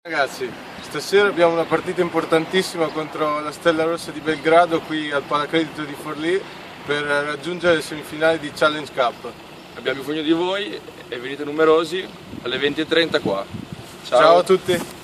Ragazzi, stasera abbiamo una partita importantissima contro la Stella Rossa di Belgrado qui al Palacredito di Forlì per raggiungere le semifinali di Challenge Cup. Abbiamo bisogno di voi e venite numerosi alle 20:30 qua. Ciao a tutti!